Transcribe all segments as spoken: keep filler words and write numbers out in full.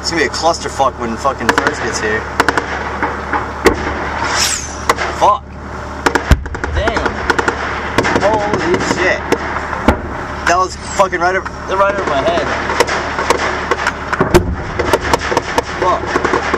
It's gonna be a clusterfuck when fucking Thirst gets here. Fuck. Damn. Holy shit. That was fucking right over, right over my head. Fuck.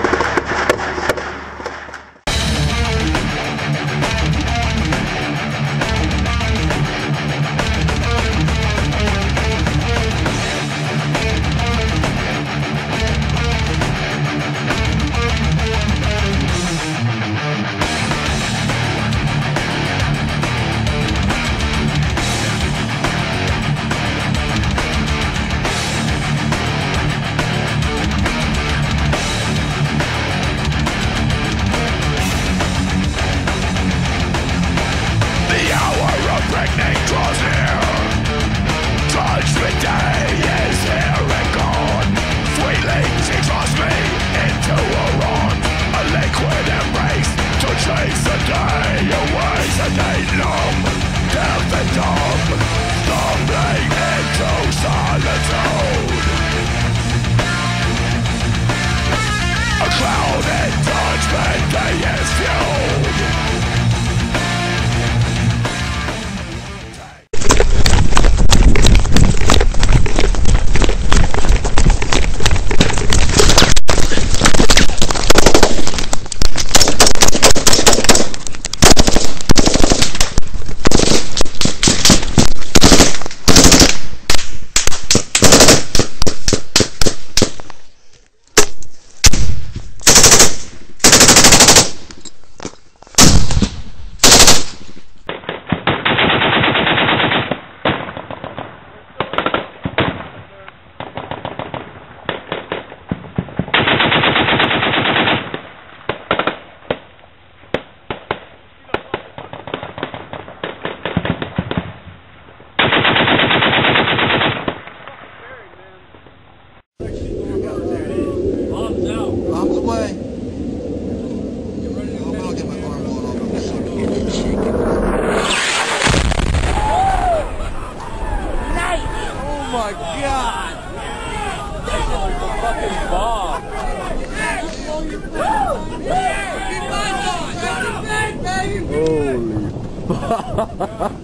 What's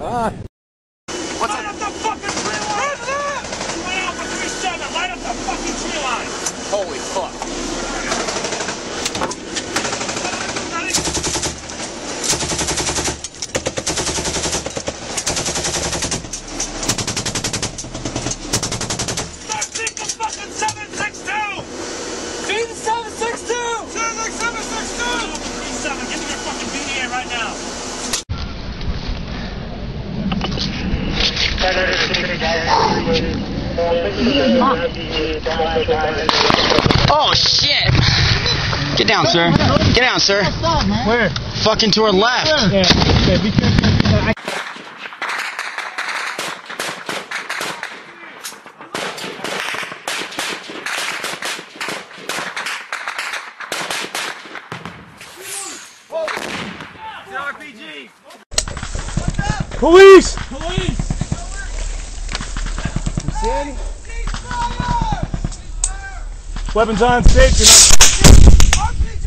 light up the fucking tree line? Went out for three seven. Light up the fucking tree line. Holy fuck. Start seeking fucking seven six two. See the seven six two. seven six two. three seven. Give me your fucking B D A right now. Oh shit! Get down, sir. Get down, sir. Where? Fucking to our left. Yeah. Okay, be careful. R P G. Police! Police! You see any? Weapons on safety. R P G!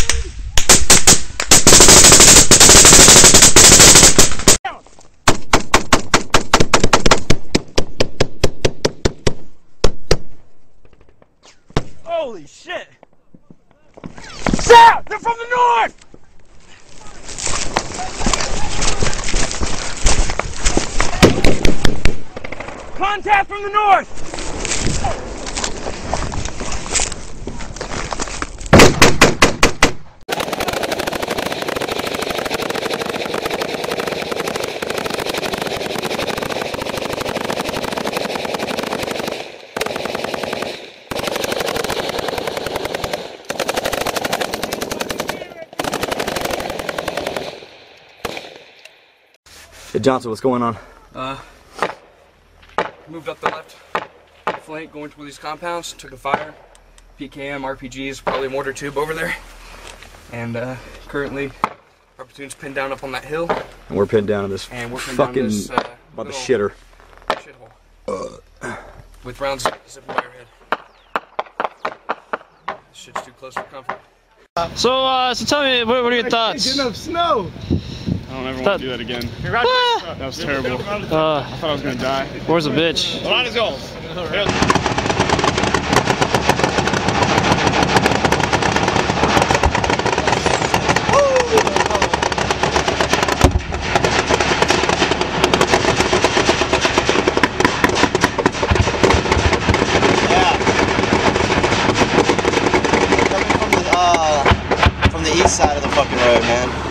Holy shit! South! They're from the north! Contact from the north! Hey Johnson, what's going on? Uh, moved up the left flank, going toward these compounds, took a fire, P K M, R P Gs, probably a mortar tube over there, and uh, currently our platoon's pinned down up on that hill. And we're pinned down in this and we're pinned fucking down this, uh, by the shitter. Shithole. Uh. With rounds zipping by your head. This shit's too close for comfort. So, uh, so tell me, what, what are your thoughts? Getting up snow. I don't ever want to do that again. Ah! That was terrible. Uh, I thought I was gonna die. where's the bitch? Line is goals. Coming from the, uh, from the east side of the fucking road, man.